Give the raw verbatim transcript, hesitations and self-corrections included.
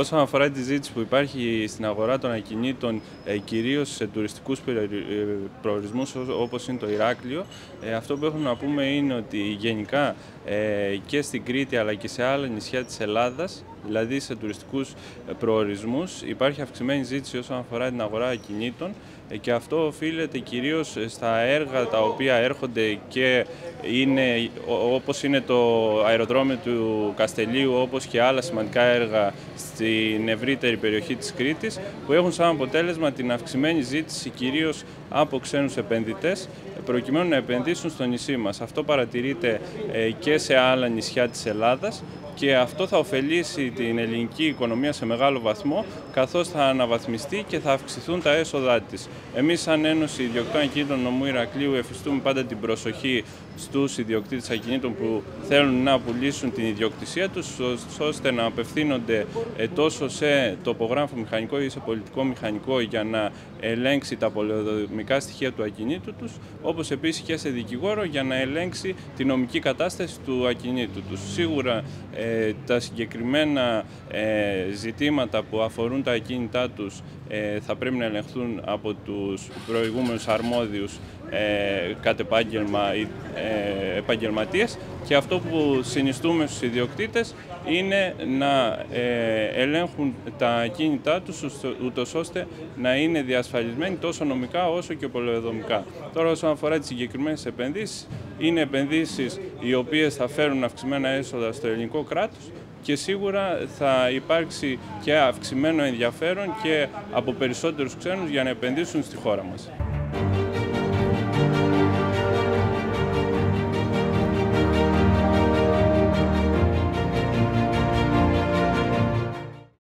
Όσον αφορά τη ζήτηση που υπάρχει στην αγορά των ακινήτων, ε, κυρίως σε τουριστικούς προορισμούς όπως είναι το Ηράκλειο, ε, αυτό που έχουμε να πούμε είναι ότι γενικά ε, και στην Κρήτη αλλά και σε άλλα νησιά της Ελλάδας, δηλαδή σε τουριστικούς προορισμούς, υπάρχει αυξημένη ζήτηση όσον αφορά την αγορά ακινήτων και αυτό οφείλεται κυρίως στα έργα τα οποία έρχονται και είναι, όπως είναι το αεροδρόμιο του Καστελείου, όπως και άλλα σημαντικά έργα στην ευρύτερη περιοχή της Κρήτης, που έχουν σαν αποτέλεσμα την αυξημένη ζήτηση κυρίως από ξένους επενδυτές, προκειμένου να επενδύσουν στο νησί μας. Αυτό παρατηρείται και σε άλλα νησιά της Ελλάδας και αυτό θα ωφελήσει την ελληνική οικονομία σε μεγάλο βαθμό, καθώς θα αναβαθμιστεί και θα αυξηθούν τα έσοδά της. Εμείς, σαν Ένωση Ιδιοκτήτων Ακινήτων Νομού Ηρακλείου, εφιστούμε πάντα την προσοχή στους ιδιοκτήτες ακινήτων που θέλουν να πουλήσουν την ιδιοκτησία τους, ώστε να απευθύνονται τόσο σε τοπογράφο μηχανικό ή σε πολιτικό μηχανικό για να ελέγξει τα πολεοδομικά στοιχεία του ακινήτου τους, όπως επίσης και σε δικηγόρο για να ελέγξει τη νομική κατάσταση του ακινήτου τους. Σίγουρα ε, τα συγκεκριμένα ε, ζητήματα που αφορούν τα ακίνητά τους ε, θα πρέπει να ελεγχθούν από τους προηγούμενους αρμόδιους ε, κατ' επάγγελμα ή ε, επαγγελματίες, και αυτό που συνιστούμε στους ιδιοκτήτες είναι να ε, ελέγχουν τα ακίνητά τους ούτως ώστε να είναι διασφαλισμένοι τόσο νομικά όσο και πολεοδομικά. Τώρα, όσον αφορά τις συγκεκριμένες επενδύσεις, είναι επενδύσεις οι οποίες θα φέρουν αυξημένα έσοδα στο ελληνικό κράτος και σίγουρα θα υπάρξει και αυξημένο ενδιαφέρον και από περισσότερους ξένους για να επενδύσουν στη χώρα μας.